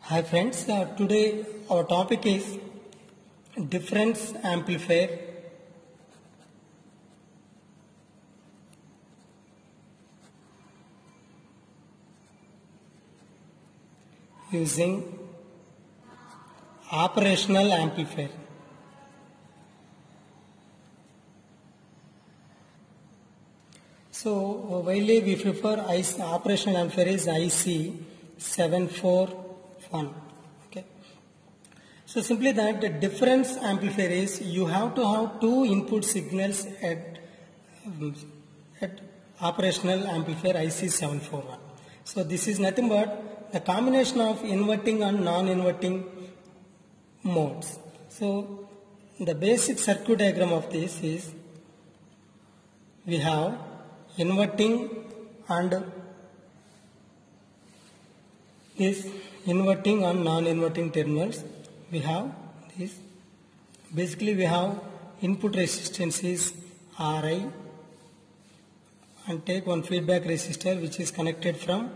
Hi friends, today our topic is difference amplifier using operational amplifier. So widely we prefer operational amplifier is IC 741. Okay. So simply that the difference amplifier is you have to have two input signals at operational amplifier IC 741. So this is nothing but the combination of inverting and non-inverting modes. So the basic circuit diagram of this is we have inverting and this inverting and non-inverting terminals. We have this. Basically we have input resistance is Ri and take one feedback resistor which is connected from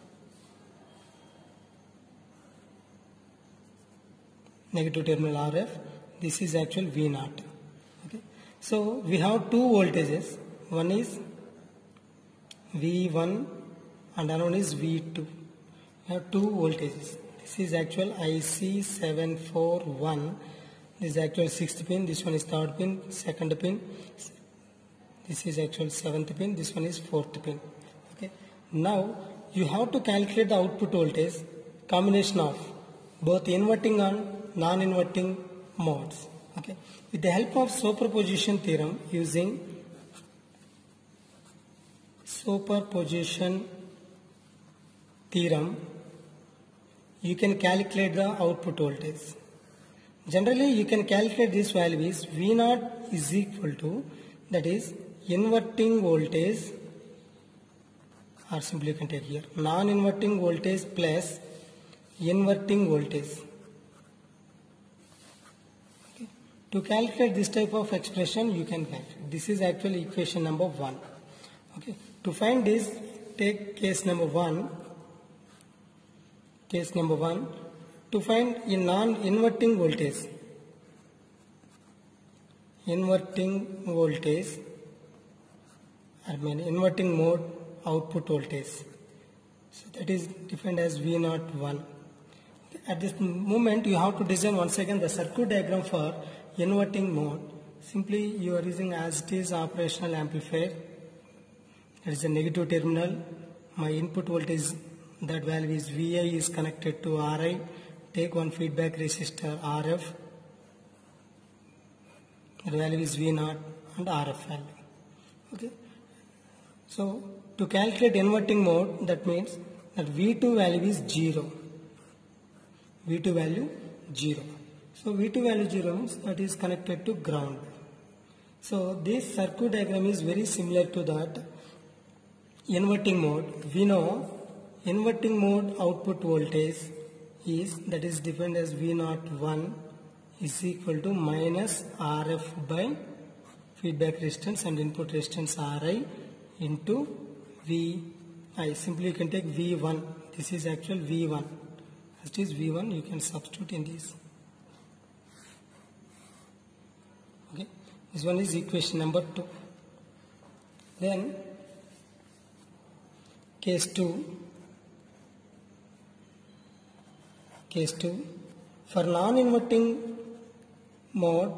negative terminal RF. This is actual V0. Okay. So we have two voltages. One is V1 and another one is V2. We have two voltages. This is actual IC 741. This is actual 6th pin. This one is 3rd pin, 2nd pin. This is actual 7th pin. This one is 4th pin. Okay. Now you have to calculate the output voltage combination of both inverting and non-inverting modes. Okay. With the help of superposition theorem, using superposition theorem, you can calculate the output voltage. Generally, you can calculate this value is V0 is equal to, that is inverting voltage, or simply you can take here non-inverting voltage plus inverting voltage. Okay. To calculate this type of expression, you can calculate. This is actually equation number 1. Okay. To find this, take case number 1. Case number 1. To find in non-inverting voltage, inverting inverting mode output voltage. So that is defined as V01. At this moment, you have to design once again the circuit diagram for inverting mode. Simply you are using as it is operational amplifier. That is a negative terminal. My input voltage, that value is Vi, is connected to Ri. Take one feedback resistor RF. The value is V0 and RF value. Okay. So to calculate inverting mode, that means that V2 value is 0. V2 value 0. So V2 value 0 means that is connected to ground. So this circuit diagram is very similar to that inverting mode. We know inverting mode output voltage is, that is defined as V01 is equal to minus RF by feedback resistance and input resistance Ri into Vi. Simply you can take V1. This is actual V1. As it is V1, you can substitute in this. Okay. This one is equation number 2. Then case 2. Case 2. For non-inverting mode,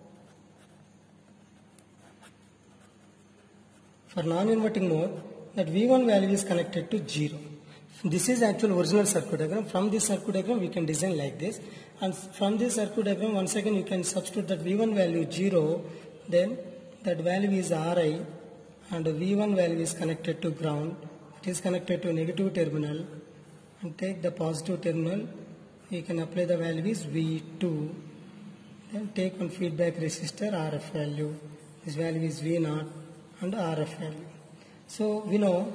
that V1 value is connected to 0. This is actual original circuit diagram. From this circuit diagram, we can design like this. And from this circuit diagram, once again you can substitute that V1 value 0. Then that value is Ri, and V1 value is connected to ground. It is connected to negative terminal. And take the positive terminal. You can apply the value is V2. Then take one feedback resistor RF value. This value is V0 and RF value. So we know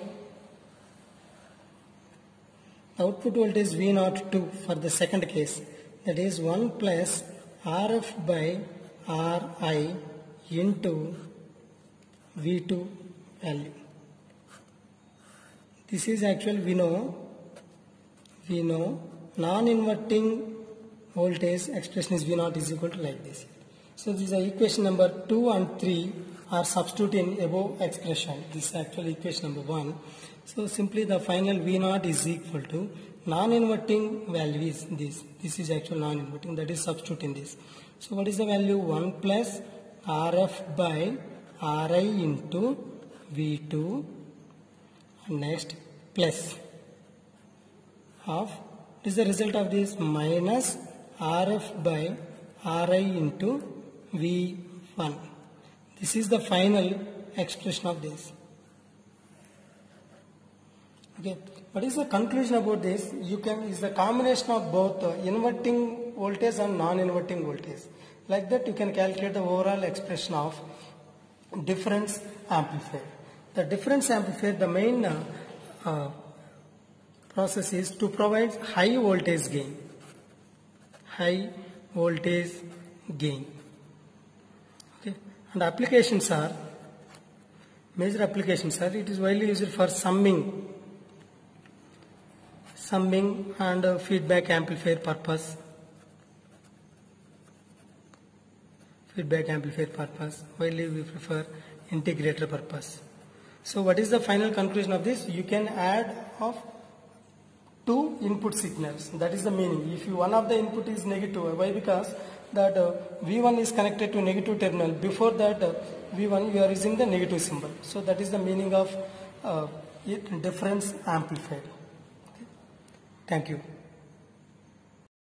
the output voltage V02 for the second case, that is 1 plus RF by Ri into V2 value. This is actual we know non-inverting voltage expression is V0 is equal to like this. So this is equation number 2 and 3 are substitute in above expression. This is actually equation number 1. So simply the final V0 is equal to non-inverting value is this. This is actual non-inverting, that is substitute in this. So what is the value? 1 plus Rf by Ri into V2, and next plus of, what is the result of this? Minus Rf by Ri into V1. This is the final expression of this. Okay, what is the conclusion about this? You can, is the combination of both inverting voltage and non-inverting voltage. Like that you can calculate the overall expression of difference amplifier. The difference amplifier, the main process is to provide high voltage gain. High voltage gain. Okay, and applications are, major applications are, it is widely used for summing and feedback amplifier purpose. Feedback amplifier purpose. Widely we prefer integrator purpose. So what is the final conclusion of this? You can add of two input signals. That is the meaning. If one of the input is negative, why? Because that V1 is connected to negative terminal. Before that V1 you are using the negative symbol. So that is the meaning of difference amplifier. Okay. Thank you.